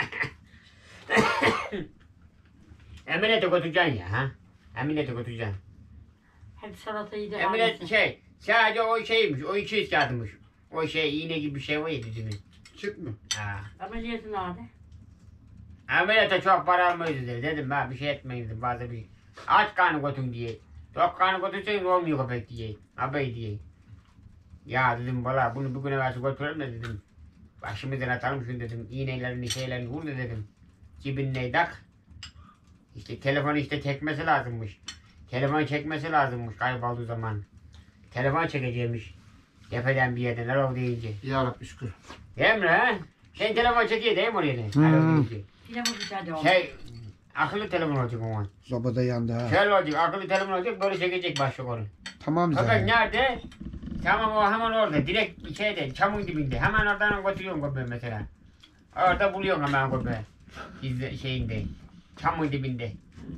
Ameliyata götüreceksin ya ha. Ameliyata götüreceksin. Hadi salatayı da Ameliyat almasın. şey. Sadece o şeymiş. O iki yüz kağıtmış. O şey iğne gibi bir şey var ya dizinin. Çık mı? Ha. Ameliyatı nerede? Ameliyata çok para almayız dedi. Dedim ben bir şey etmeyin dedim. Bazı bir aç karnı götün diye. Tok karnı götürsen olmuyor köpek diye. Abi diye. Ya dedim valla bunu bugüne versin götürelim de dedim. Başımızdan atalım şunu dedim. İğnelerini şeylerini vur da dedim. Cibinle tak. İşte telefonu işte çekmesi lazımmış. Telefon çekmesi lazımmış kaybolduğu zaman. Telefon çekeceğimiş. Tepeden bir yerden alo deyince. Ya Rabbi şükür. Değil mi ha? Sen telefon çekiyor değil mi oraya? Hmm. Alo deyince. Yine bu güzel de oldu. Şey akıllı telefon olacak o zaman. Sobada yandı ha. Şöyle olacak akıllı telefon olacak böyle çekecek başlık onu. Tamam Köpek zaten. nerede? Tamam o hemen orada direkt şeyde çamur dibinde. Hemen oradan götürüyorsun köpeği mesela. Orada buluyorsun hemen köpeği. İzle, şeyinde. Çamur dibinde.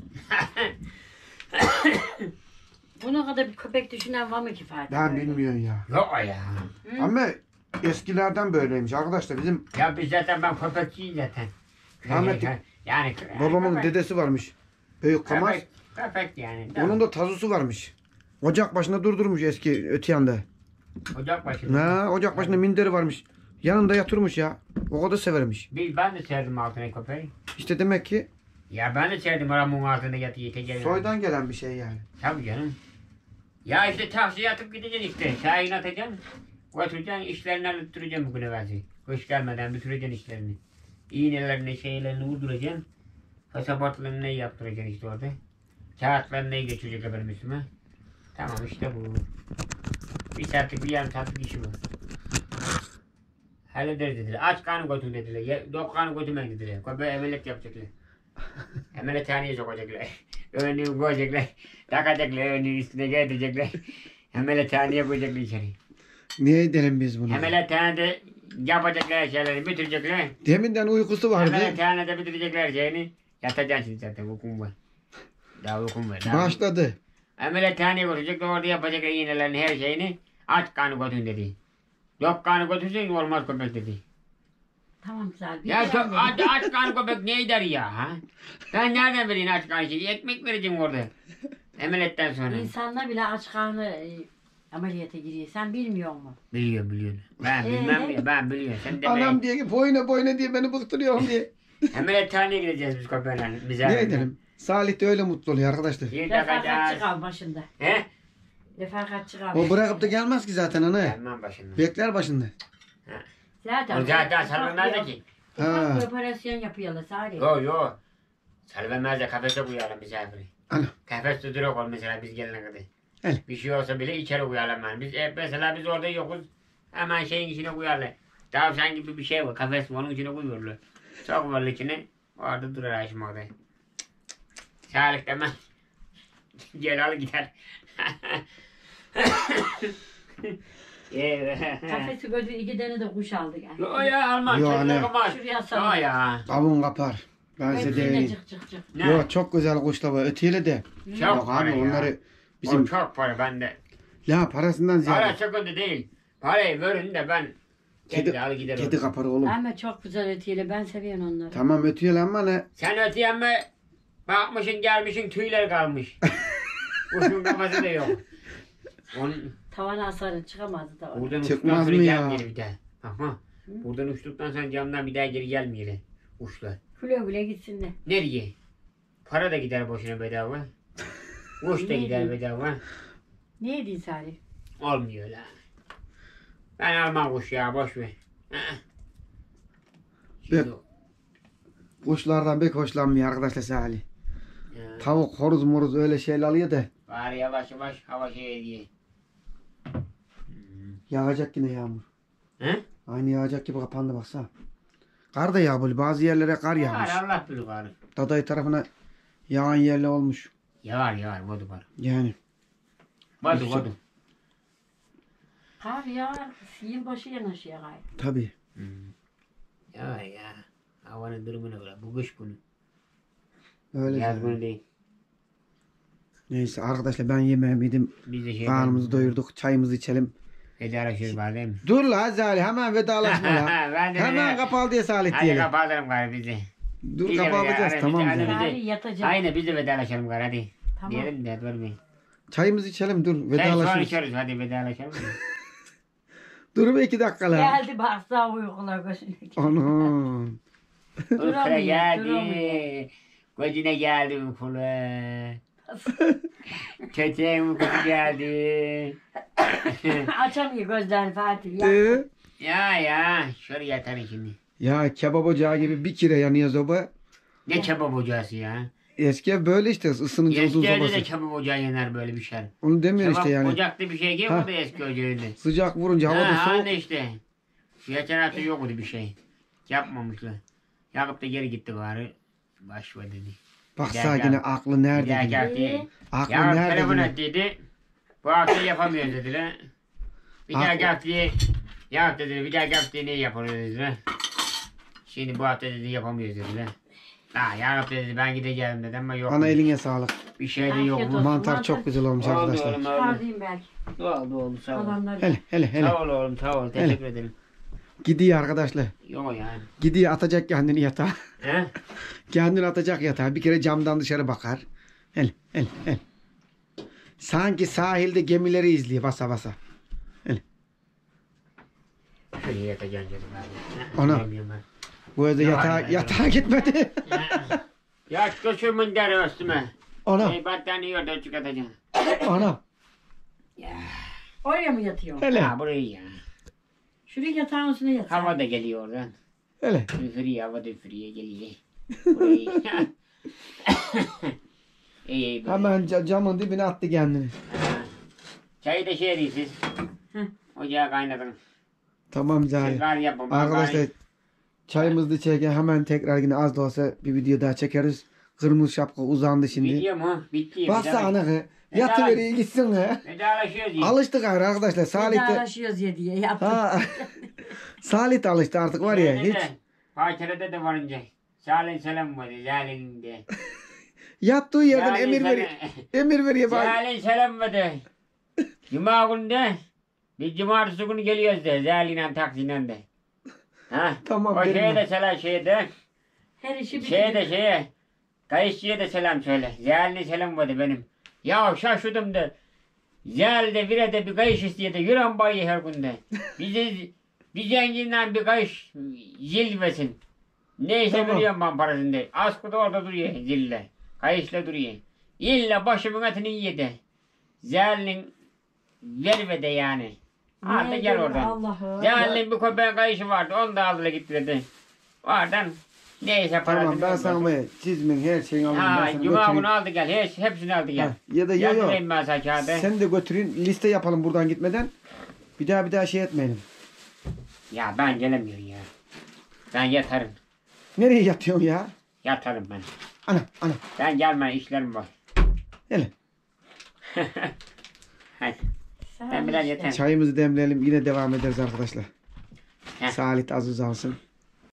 Buna kadar bir köpek düşünen var mı ki Fatih? Ben böyle? bilmiyorum ya. Yok ya. Hı? Ama eskilerden böyleymiş arkadaşlar. Bizim Ya biz zaten ben köpekçiyim zaten. Rahmetli- Yani babamın köpek- dedesi varmış. Büyük Kamaş. Köpek, köpek yani. Onun da tazusu varmış. Ocak başında durdurmuş eski öte yanda. Ocak başında. Ha, ocak başında minderi varmış. Yanında yatırmış ya. O kadar severmiş. Biz, ben de serdim altına köpeği. İşte demek ki Ya ben de serdim aramun altında yatıyor. Tekerle. soydan gelen bir şey yani. Tabii canım. Ya işte taksiye atıp gideceksin işte. Şahin atacaksın. Götüreceksin işlerini hallettireceksin bugüne versin. Kış gelmeden bitireceksin işlerini. İğnelerini şeylerini vurduracaksın. Pasaportlarını ne yaptıracaksın işte orada. Kağıtlarını ne geçirecek benim üstüme. Tamam işte bu. Bir saatlik bir yarım saatlik işi bu. Hallederiz dediler. Aç karnı götür dediler. Ye- Dok karnı götürmeyin dediler. Köpeğe ameliyat yapacaklar. Ameliyathaneye sokacaklar. Önlüğü koyacaklar. Takacaklar önlüğü üstüne getirecekler. Ameliyathaneye koyacaklar içeri. Niye edelim biz bunu? Ameliyathanede yapacaklar şeyleri bitirecekler. Deminden uykusu vardı. Ameliyathanede bitirecekler şeyini. Yatacaksın şimdi zaten uykum var. Daha uykum var. Daha Başladı. Ameliyathaneye götürecekler orada yapacaklar iğnelerini her şeyini. Aç karnı götürün dedi. Yok karnı götürsen olmaz köpek dedi. Tamam güzel. Bir Ya kere çok, mi? aç, aç karnı köpek ne eder ya ha? Ben nereden bileyim aç karnı şeyi? Ekmek vereceksin orada. Emeliyetten sonra. İnsanlar bile aç karnı e, ameliyata giriyor. Sen bilmiyor musun? Biliyor biliyor. Ben bilmem Ee? ya ben biliyorum. Sen de Anam diye ki boyuna boyuna diye beni bıktırıyorsun diye. Ameliyathaneye gideceğiz biz köpeğle. Bize Ne edelim? Salih de öyle mutlu oluyor arkadaşlar. Bir Refakatçi takacağız. kal başında. He? Refakatçi kal. O bırakıp da gelmez ki zaten ana. Gelmem başında. Bekler başında. Zaten. O zaten ufak sarılmaz da bir- ki. Ha. Ufak bir operasyon yapıyorlar Salih. Yo yo. Sarılmaz da kafese koyalım misafiri. Ana. Kafes tutuyor ol mesela biz gelene kadar. Öyle. Bir şey olsa bile içeri koyalım yani. Biz e, mesela biz orada yokuz. Hemen şeyin içine koyarlar. Tavşan gibi bir şey var. Kafes var onun içine koyuyorlar. Çok var içine. Orada durar Ayşem orada. Salih demez. Gel al gider. Evet. Kafesi gördü iki tane de kuş aldı yani. Yo ya alma. Yo, Yo anne. Şuraya Yo salın. ya. Kavun kapar. Ben size Hepsine diyeyim. cık cık cık. Ne? Yok çok güzel kuşlar var. Öteyle de. Çok Yok para abi ya. onları Bizim... bizim O çok para bende. ya parasından Para ziyade. sıkıntı değil. Parayı verin de ben Kedi, kedi al gider. kedi oradan. kapar oğlum. Ama çok güzel ötüyle. Ben seviyorum onları. Tamam ötüyle ama ne? Sen öteyen mi? Bakmışın gelmişin tüyler kalmış. Kuşun kafası da yok. Onun, Tavana asarın çıkamazdı tavana. buradan Çıkmaz uçtuktan sonra mı ya? gelmiyor bir daha. Ama buradan uçtuktan sonra camdan bir daha geri gelmiyor uçlar. Güle güle gitsinler. Nereye? Para da gider boşuna bedava. Kuş da Ne gider diyeyim? bedava. Ne yedin Salih? Olmuyor la. Ben almam kuş ya boş ver. Aa. Şimdi o- Kuşlardan pek hoşlanmıyor arkadaşlar Salih. Ya, Tavuk, horoz, moruz öyle şeyler alıyor da bari yavaş yavaş hava şey diye. yağacak yine yağmur. He? Aynı yağacak gibi kapandı baksana. Kar da yağ böyle. Bazı yerlere kar yağmış. Var Allah bilir var. Daday tarafına yağan yerler olmuş. Yağar yağar vodu var. Yani. Vodu Yüksek. vodu. Kar yağar. Yılbaşı yanaşıyor gayrı. Tabii. Ya ya. Havanın durumuna göre. Bu kış günü. Öyle Yaz canım. günü değil. Neyse arkadaşlar ben yemeğimi yedim. Biz de şey Karnımızı doyurduk. Çayımızı içelim. Vedalaşıyoruz var değil mi? Dur la Salih hemen vedalaşma la. Ben de Hemen de- kapalı diye Salih Hadi diyelim. kapatalım gari bizi. Dur Biz de kapatacağız veda- tamam biz de- mı? hadi Salih yatacak. Aynen biz de vedalaşalım gari hadi. Tamam. Diyelim de durmayın. Çayımızı içelim dur Sen sonra vedalaşırız. içeriz hadi vedalaşalım. Dur be iki dakika la. Geldi baksa uykular gözüne. Anam. Uykuya Duramıyor, geldi. duramıyor. Gözüne geldi uykulu. Çeçeğin uykusu geldi. Açamıyor gözlerini Fatih. Ya. Ee, Ya ya şöyle yatarın şimdi. ya kebap ocağı gibi bir kere yanıyor soba. Ne kebap ocağısı ya. Eski ev böyle işte ısınınca uzun Eski evde sobası. de kebap ocağı yanar böyle bir şey. Onu demiyor Kebap işte yani. ocaklı bir şey ki Ha. o da eski ocağıydı. Sıcak vurunca havada Ha, soğuk. anne işte. Geçen hafta yoktu bir şey. Yapmamışlar. Yakıp da geri gitti bari. Başva dedi. Baksa Gel, yine gel. aklı Bir nerede? daha yine? geldi. Aklı Ya nerede? telefon yine? et dedi. Bu hafta yapamıyoruz dediler. Bir daha Haklı. geldi. Ya dedi bir daha geldi ne yapıyoruz dediler. Şimdi bu hafta dedi yapamıyoruz dediler. Ha ya dedi ben gideceğim dedi ama yok. Ana eline sağlık. Bir şey de Afiyet yok. olsun. mu? Mantar çok güzel olmuş Oldu arkadaşlar. oğlum oldu. Çıkardayım belki. Oldu oğlum sağ ol. Adamlar. Hele hele hele. Sağ ol oğlum sağ ol. Teşekkür ederim. Gidiyor arkadaşlar. Yok yani. Gidiyor atacak kendini yatağa. He? Kendini atacak yatağa. Bir kere camdan dışarı bakar. Hele hele hele. Sanki sahilde gemileri izliyor basa basa. Şöyle yatacaksın canım abi. Ana. Bilmiyorum ben. Bu evde Ne var yatağa, ya? yatağa gitmedi. Ya göçümün deri üstüme. Ana Şey battaniye orada çıkartacaksın. ana. Oraya mı yatıyor? Hele Ha burayı ya. Şuraya yatağın üstüne yat. Hava da geliyor oradan. hele. Üfürüyor hava da üfürüyor geliyor. Burayı. İyi iyi. böyle. Hemen ca- camın dibine attı kendini. Ha. Çayı da şey edin siz. Hı. Ocağa kaynatın. Tamam Siz Cahil. var yapın. ben Arkadaşlar kaynat- çayımızı da içerken hemen tekrar yine az da olsa bir video daha çekeriz. Kırmızı şapka uzandı şimdi. Bitiyor mu? Bitti. Bassa Vedala- anakı. Vedala- Yatıveriyor gitsin ha. Vedalaşıyoruz ya. Alıştık gayrı arkadaşlar. Salih de, Vedalaşıyoruz ya diye yaptım. ha, Salih de alıştı artık var ya Şeyde hiç. de, Fakirede de varınca. Salih selam vardı. Salih'in de. Yattığı yerden Salih emir selam- veriyor. Emir veriyor bak. Salih selam vardı. Cuma günde. Biz cumartesi günü geliyoruz de. Salih'le taksiyle de. Ha? Tamam, O derim şeye ben. de selam şeyde. Her işi Şeye de bitirdim. şeye. Kayışçıya da selam söyle. Salih'le selam vardı benim. Ya şaşırdım da. Zal'de bir de bir kayış istedi. Yüren bayı her günde. Bizi bir zenginden bir kayış zilvesin. Neyse Tamam. veriyorum ben parasını de. Askıda orada duruyor zille. Kayışla duruyor. İlla başımın etini yedi. Zal'in vermedi yani. Artık Niye gel dedim, oradan. Allah'ım. Zal'in bir köpeğin kayışı vardı. Onu da aldılar gittirdi. Oradan neyse parasını. Tamam ben sana verdim. bu çizmin her şeyini alayım. Ha, Ben sana cuma götüreyim. günü aldı gel. Hiç, hepsini aldı gel. Ha, ya da yo yo. Yazılayım ben sana kağıdı. Sen de götürün liste yapalım buradan gitmeden. Bir daha bir daha şey etmeyelim. Ya ben gelemiyorum ya. Ben yatarım. Nereye yatıyorsun ya? Yatarım ben. Ana ana. Ben gelme işlerim var. Hele. Hadi. Sağ Ben ol biraz işte. yeter. Çayımızı demleyelim yine devam ederiz arkadaşlar. Heh. Salih de az uz alsın.